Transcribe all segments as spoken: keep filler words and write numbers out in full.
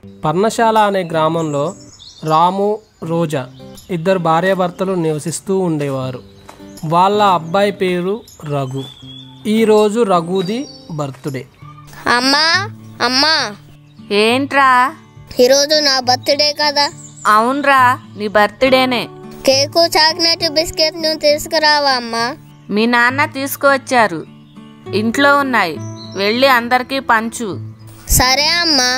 పర్ణశాల అనే గ్రామంలో రాము రోజా ఇద్దరు భార్యాభర్తలు నివసిస్తూ ఉండేవారు. వాళ్ళ అబ్బాయి పేరు రఘు. ఈరోజు రఘుది బర్త్డే. అమ్మా అమ్మా ఏంట్రా? ఈరోజు నా బర్త్డే కదా. అవునరా, నీ బర్త్డేనే. కేకు చాక్లెట్ బిస్కెట్ ను తీసుకురావా అమ్మా. మీ నాన్న తీసుకువచ్చారు, ఇంట్లో ఉన్నాయి, వెళ్ళి అందరికీ పంచు. సరే అమ్మా.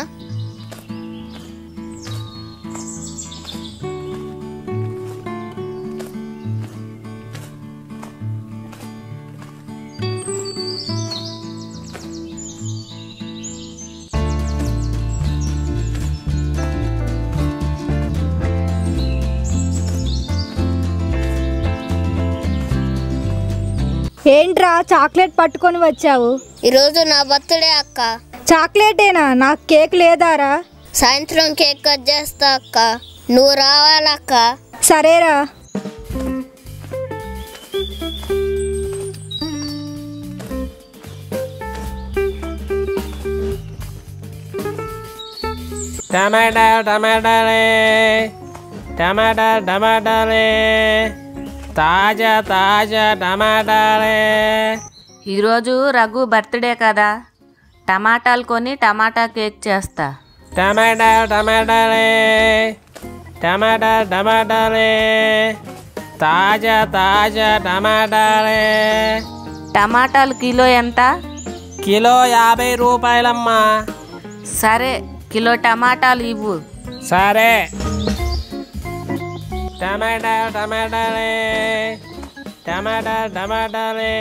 ఏంట్రా చాక్లెట్ పట్టుకొని వచ్చావు? ఈరోజు నా బర్త్డే అక్క. చాక్లెటేనా? నాకు కేక్ లేదారా? సాయంత్రం కేక్ కట్ చేస్తా అక్క, నువ్వు రావాలక్క. సరేరా. టమాటా టమాటాలే టమాటా టమాటాలే తాజా తాజా టమాటాలే. ఈరోజు రఘు బర్త్డే కదా, టమాటాలు కొని టమాటా కేక్ చేస్తా. టమాటా టమాటాలే టమాటా టమాటాలే తాజా తాజా టమాటాలే. టమాటాలు కిలో ఎంత? కిలో యాభై రూపాయలమ్మా. సరే, కిలో టమాటాలు ఇవ్వు. సరే. టమాటా టమాటాలే టమాటా టమాటాలే.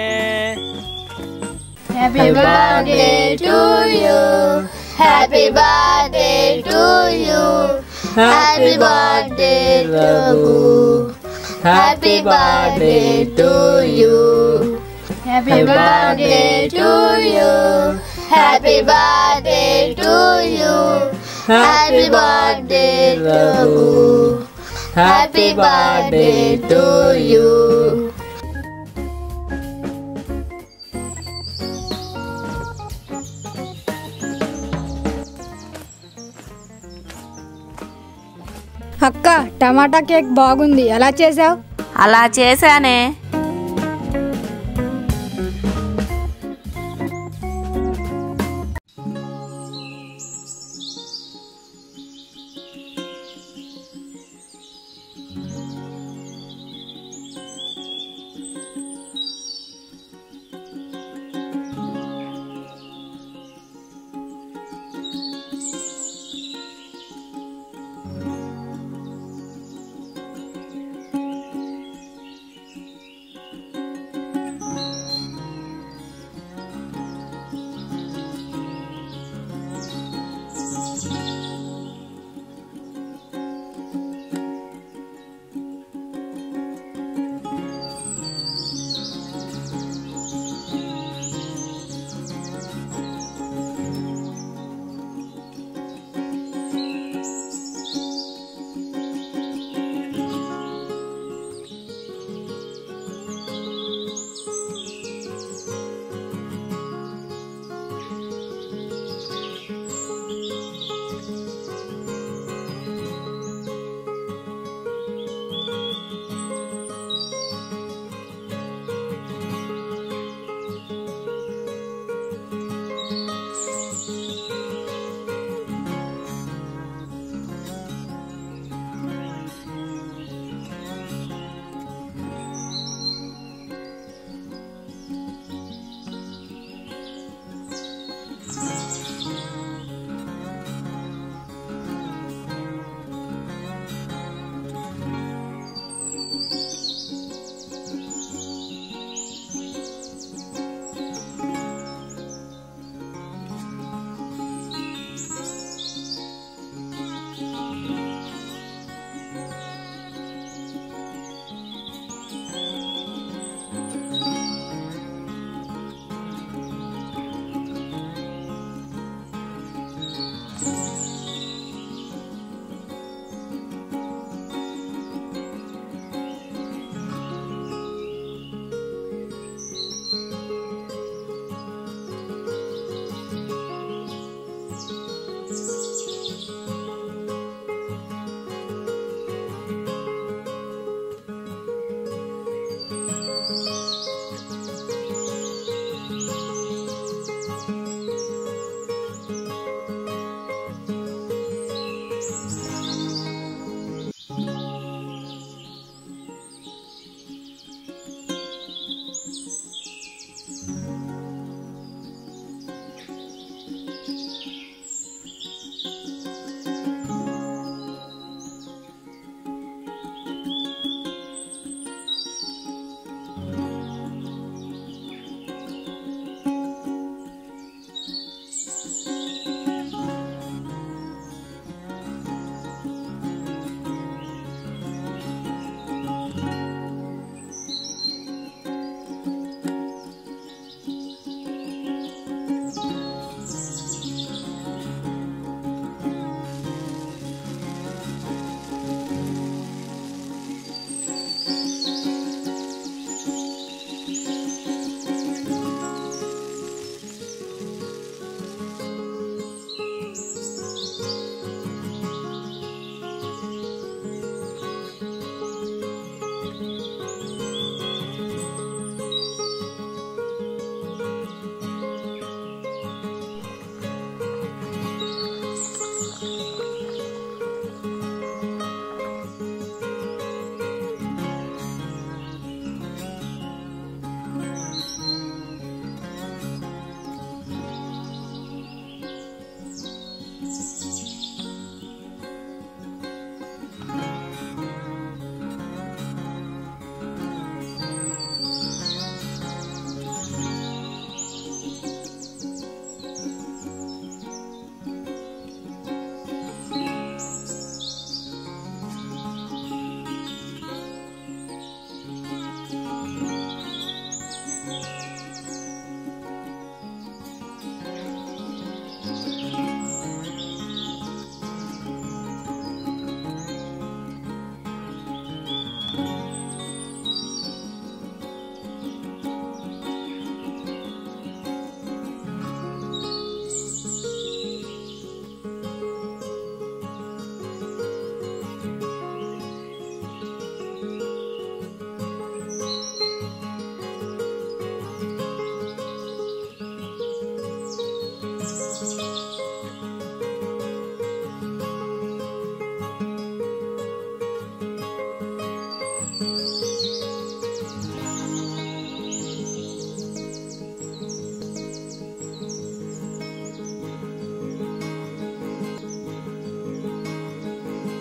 Happy birthday to you, happy birthday to you, happy birthday Raghu, happy birthday to you, happy birthday to you, happy birthday to you, happy birthday Raghu, happy birthday to you. అక్క, tomato cake బాగుంది, ఎలా చేసావు? అలా చేశానే.